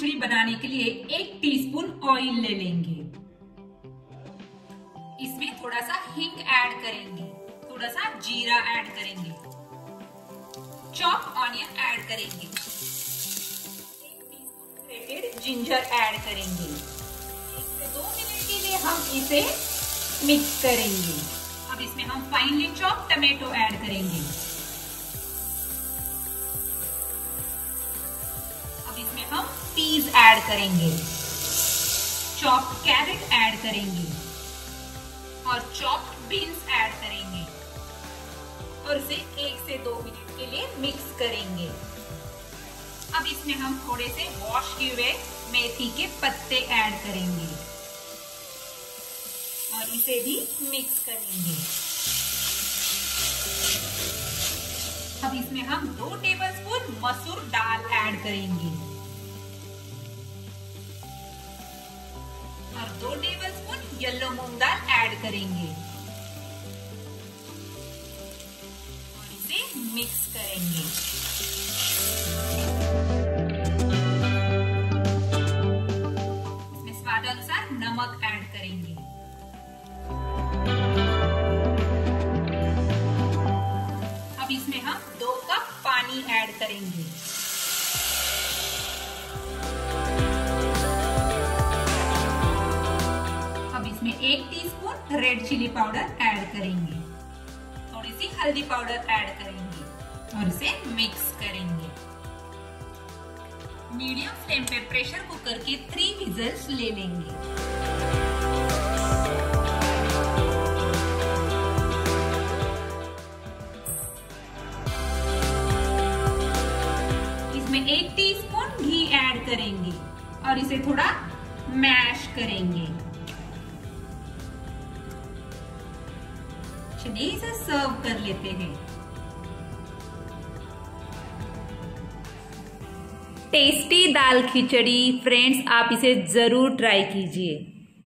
खिचड़ी बनाने के लिए 1 टीस्पून ऑयल ले लेंगे। इसमें थोड़ा सा हिंग ऐड करेंगे, थोड़ा सा जीरा ऐड करेंगे, चॉप ऑनियन ऐड करेंगे, 1 टीस्पून ग्रेटेड जिंजर ऐड करेंगे। 1 से 2 मिनट के लिए हम इसे मिक्स करेंगे। अब इसमें हम फाइनली चॉप टमेटो ऐड करेंगे। अब इसमें हम पीज ऐड करेंगे, चॉप्ड कैरेट ऐड करेंगे और चॉप्ड बीन्स ऐड करेंगे और इसे 1 से 2 मिनट के लिए मिक्स करेंगे। अब इसमें हम थोड़े से वॉश किए हुए मेथी के पत्ते ऐड करेंगे और इसे भी मिक्स करेंगे। अब इसमें हम 2 टेबलस्पून मसूर दाल ऐड करेंगे और 2 टेबलस्पून येलो मूंग दाल ऐड करेंगे और इसे मिक्स करेंगे। इसमें स्वाद अनुसार नमक ऐड करेंगे। अब इसमें हम 2 कप पानी ऐड करेंगे। अब इसमें 1 teaspoon red chilli powder add करेंगे, थोड़ी सी हल्दी पाउडर ऐड करेंगे और इसे मिक्स करेंगे। मीडियम फ्लेम पे प्रेशर कुकर के 3 विजल्स ले लेंगे। इसमें 1 टीस्पून घी ऐड करेंगे और इसे थोड़ा मैश करेंगे। चलिए इसे सर्व कर लेते हैं। टेस्टी दाल खिचड़ी फ्रेंड्स, आप इसे जरूर ट्राई कीजिए।